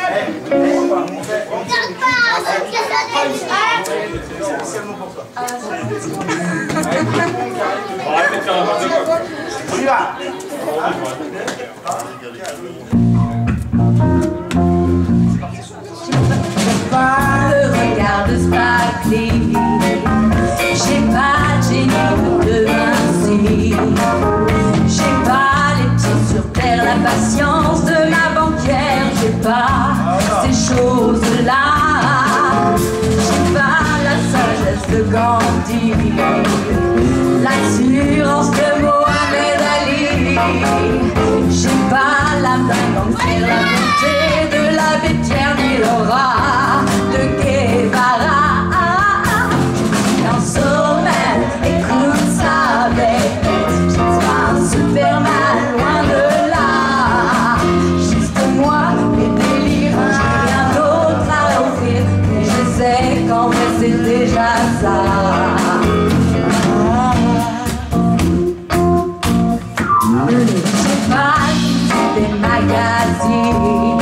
On y va. J'ai pas le regard de Spike, j'ai pas de génie de Vinci, j'ai pas les pieds sur terre, la patience de ma banquière, j'ai pas ces choses-là, j'ai pas la sagesse de Gandhi, l'assurance de Mohamed Ali, j'ai pas l'âme d'un gangster, la bonté de l'abbé Pierre ni l'aura de Guevara. Un soulman, écoute ça, bête, je suis pas un Superman, loin de là. Juste moi, mes délires, j'ai rien d'autre à offrir, mais je sais qu'en vrai c'est déjà ça. J'ai pas des magazines,